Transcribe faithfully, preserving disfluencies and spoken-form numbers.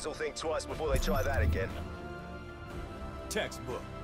Officers will think twice before they try that again. Textbook.